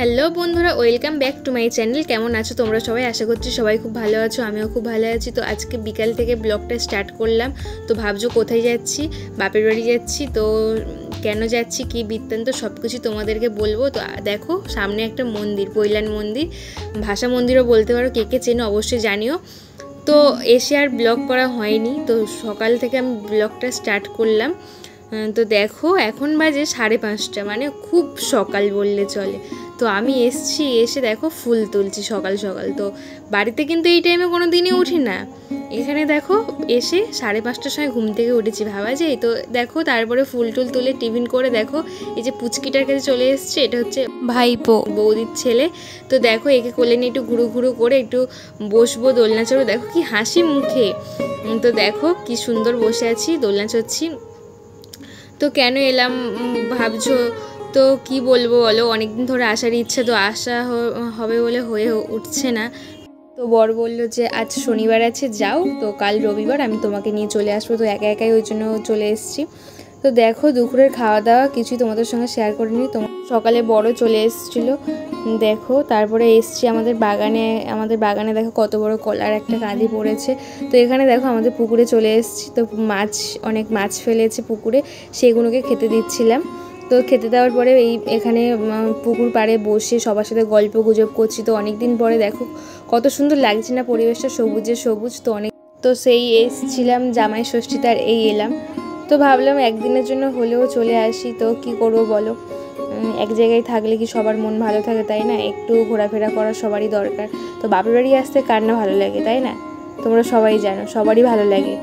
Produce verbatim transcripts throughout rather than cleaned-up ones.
Hello বন্ধুরা, welcome back to my channel. কেমন আছো তোমরা সবাই? আশা করছি সবাই খুব ভালো আছো, আমিও খুব ভালো আছি। তো আজকে বিকাল থেকে ব্লগটা স্টার্ট করলাম। তো ভাবছো কোথায় যাচ্ছি? বাপের বাড়ি যাচ্ছি। তো কেন যাচ্ছি, কী বৃত্তান্ত সব কিছু তোমাদেরকে বলবো। তো দেখো সামনে একটা মন্দির, পৈলান মন্দির, ভাষা মন্দিরও বলতে পারো। কে কে চেনো অবশ্যই জানিও। তো এসে আর ব্লগ করা হয়নি, তো সকাল থেকে আমি ব্লগটা স্টার্ট করলাম। তো দেখো এখন বাজে সাড়ে পাঁচটা, মানে খুব সকাল বললে চলে। তো আমি এসছি, এসে দেখো ফুল তুলছি সকাল সকাল। তো বাড়িতে কিন্তু এই টাইমে কোনো দিনই উঠি না। এখানে দেখো এসে সাড়ে পাঁচটার সময় ঘুম থেকে উঠেছি, ভাবা যায়। তো দেখো তারপরে ফুল টুল তুলে টিফিন করে দেখো এই যে পুচকিটার কাছে চলে এসছে, এটা হচ্ছে ভাইপো, বৌদির ছেলে। তো দেখো একে কোলে নিয়ে একটু ঘুরু ঘুরু করে একটু বসবো, দোলনা চড়বো। দেখো কি হাসি মুখে। তো দেখো কি সুন্দর বসে আছি, দোলনা চড়ছি। তো কেন এলাম ভাবছো? তো কি বলবো বলো, অনেকদিন ধরে আসার ইচ্ছা, তো আসা হবে বলে হয়ে উঠছে না। তো বর বললো যে আজ শনিবার আছে যাও, তো কাল রবিবার আমি তোমাকে নিয়ে চলে আসবো। তো একা একাই ওই জন্য চলে এসেছি। তো দেখো দুপুরের খাওয়া দাওয়া কিছুই তোমাদের সঙ্গে শেয়ার করিনি। তোমার সকালে বড় চলে এসেছিলো দেখো। তারপরে এসছি আমাদের বাগানে। আমাদের বাগানে দেখো কত বড় কলার একটা কাঁদি পড়েছে। তো এখানে দেখো আমাদের পুকুরে চলে এসেছি। তো মাছ, অনেক মাছ ফেলেছে পুকুরে, সেগুলোকে খেতে দিচ্ছিলাম। তো খেতে দেওয়ার পরে এই এখানে পুকুর পাড়ে বসে সবার সাথে গল্প গুজব করছি। তো অনেক দিন পরে দেখো কত সুন্দর লাগছে না পরিবেশটা, সবুজে সবুজ। তো অনেক তো সেই এসছিলাম জামাই ষষ্ঠীতে, আর এই এলাম। তো ভাবলাম একদিনের জন্য হলেও চলে আসি। তো কি করব বলো, এক জায়গায় থাকলে কি সবার মন ভালো থাকে, তাই না? একটু ঘোরাফেরা করা সবারই দরকার। তো বাপের বাড়ি আসতে কার না ভালো লাগে, তাই না? তোমরা সবাই জানো সবারই ভালো লাগে।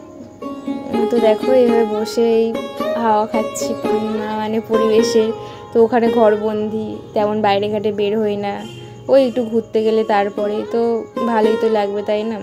তো দেখো এইভাবে বসে এই হাওয়া খাচ্ছি মানে পরিবেশের। তো ওখানে ঘরবন্দি, তেমন বাইরে ঘাটে বের হই না, ওই একটু ঘুরতে গেলে তারপরে তো ভালোই তো লাগবে, তাই না?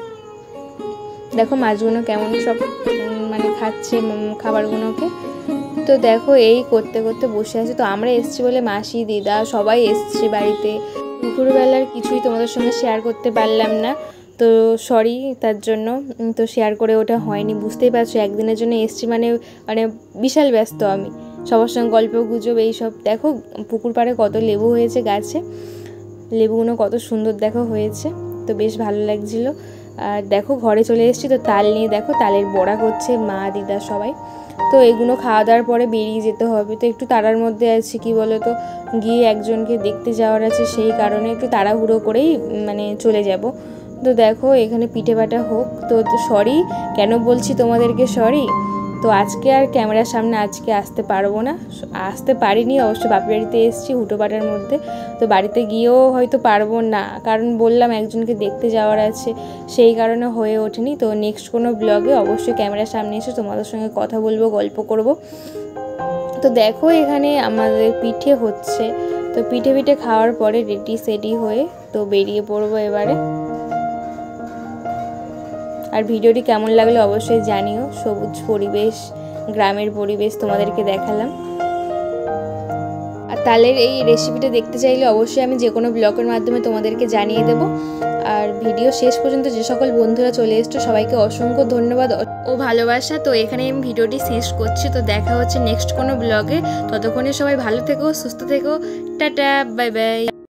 দেখো মাছগুলো কেমন সব মানে খাচ্ছে খাবারগুলোকে। তো দেখো এই করতে করতে বসে আছে। তো আমরা এসছি বলে মাসি দিদা সবাই এসছে বাড়িতে। দুপুরবেলার কিছুই তোমাদের সঙ্গে শেয়ার করতে পারলাম না, তো সরি তার জন্য। তো শেয়ার করে ওটা হয়নি, বুঝতেই পারছো একদিনের জন্য এসছি মানে মানে বিশাল ব্যস্ত আমি। সবার সঙ্গে গল্প গুজব এইসব। দেখো পুকুর পাড়ে কত লেবু হয়েছে গাছে, লেবুগুলো কত সুন্দর দেখো হয়েছে। তো বেশ ভালো লাগছিলো। আর দেখো ঘরে চলে এসেছি। তো তাল নিয়ে দেখো তালের বড়া করছে মা দিদা সবাই। তো এগুলো খাওয়া দাওয়ার পরে বেরিয়ে যেতে হবে। তো একটু তাড়ার মধ্যে আছি, কি বলো তো, গিয়ে একজনকে দেখতে যাওয়ার আছে, সেই কারণে একটু তাড়াহুড়ো করেই মানে চলে যাব। তো দেখো এখানে পিঠে বাটা হোক। তো সরি, কেন বলছি তোমাদেরকে সরি। তো আজকে আর ক্যামেরার সামনে আজকে আসতে পারবো না, আসতে পারিনি অবশ্য। বাপের বাড়িতে এসেছি হুটোপাটার মধ্যে। তো বাড়িতে গিয়েও হয়তো পারবো না, কারণ বললাম একজনকে দেখতে যাওয়ার আছে, সেই কারণে হয়ে ওঠেনি। তো নেক্সট কোনো ব্লগে অবশ্যই ক্যামেরার সামনে এসে তোমাদের সঙ্গে কথা বলবো, গল্প করব। তো দেখো এখানে আমাদের পিঠে হচ্ছে। তো পিঠে পিঠে খাওয়ার পরে রেডি সেডি হয়ে তো বেরিয়ে পড়বো এবারে। আর ভিডিওটি কেমন লাগলো অবশ্যই জানিও। সবুজ পরিবেশ, গ্রামের পরিবেশ তোমাদেরকে দেখালাম। আর তালের এই রেসিপিটা দেখতে চাইলে অবশ্যই আমি যে কোনো ব্লগের মাধ্যমে তোমাদেরকে জানিয়ে দেব। আর ভিডিও শেষ পর্যন্ত যে সকল বন্ধুরা চলে এসছো সবাইকে অসংখ্য ধন্যবাদ ও ভালোবাসা। তো এখানে আমি ভিডিওটি শেষ করছি। তো দেখা হচ্ছে নেক্সট কোনো ব্লগে। ততক্ষণে সবাই ভালো থেকো, সুস্থ থেকো, টাটা, বাই বাই।